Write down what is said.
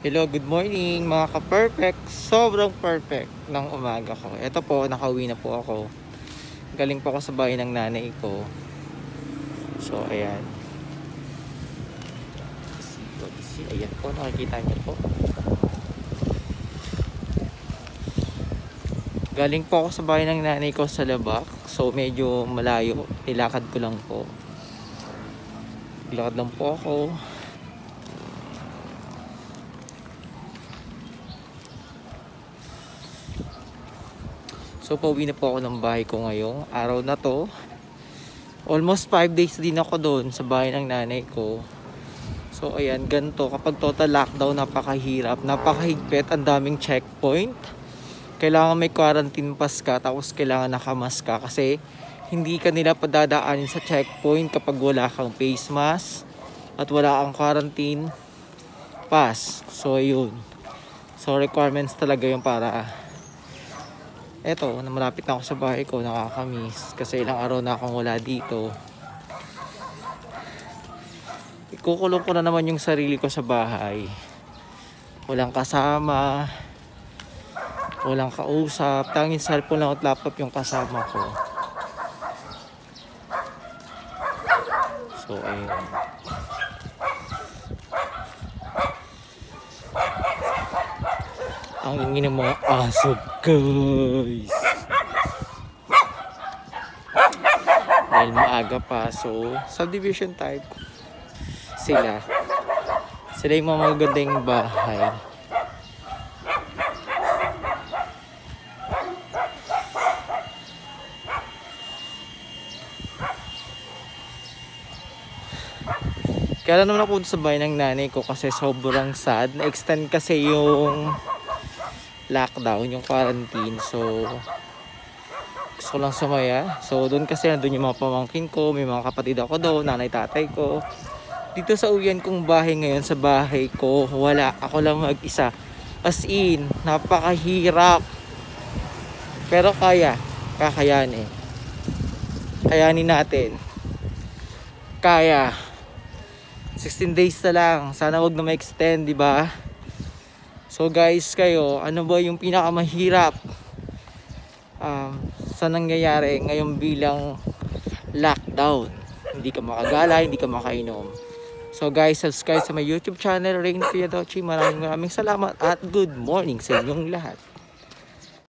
Hello, good morning mga ka-perfect. Sobrang perfect ng umaga ko. Ito po, nakauwi na po ako. Galing po ako sa bahay ng nanay ko. So, ayan. Ayan po, nakikita niyo po. Galing po ako sa bahay ng nanay ko sa Labak. So, medyo malayo. Ilakad ko lang po. Ilakad lang po ako. So pauwi na po ako ng bahay ko ngayong araw na to. Almost 5 days din ako doon sa bahay ng nanay ko. So ayan, ganito kapag total lockdown, napakahirap, napakahigpit, ang daming checkpoint. Kailangan may quarantine pass ka, tapos kailangan nakamask ka kasi hindi ka nila padadaanin sa checkpoint kapag wala kang face mask at wala kang quarantine pass. So ayun. So requirements talaga yung para eto, na malapit na ako sa bahay ko, nakakamiss kasi ilang araw na akong wala dito. Ikukulong ko na naman yung sarili ko sa bahay. Walang kasama, walang kausap, tanging cellphone lang at laptop yung kasama ko. So ayun. Ang ingin ng mga aso, guys. Dahil maaga pa, so subdivision type sila. Sila yung mga magagandang bahay. Kaya naman ako sa bahay ng nanay ko kasi sobrang sad. Na-extend kasi yung lockdown, yung quarantine. So gusto ko lang sumaya. So doon kasi nandun yung mga pamangkin ko, may mga kapatid ako doon, nanay tatay ko. Dito sa uwian kong bahay ngayon, sa bahay ko wala, ako lang mag-isa. As in, napakahirap, pero kakayanin. Kayanin natin. Kaya 16 days na lang, sana wag na ma-extend, di ba? So guys, kayo, ano ba yung pinakamahirap sa nangyayari ngayon bilang lockdown? Hindi ka makagala, hindi ka makainom. So guys, subscribe sa my YouTube channel, Rain Piadochi. Maraming salamat at good morning sa inyong lahat.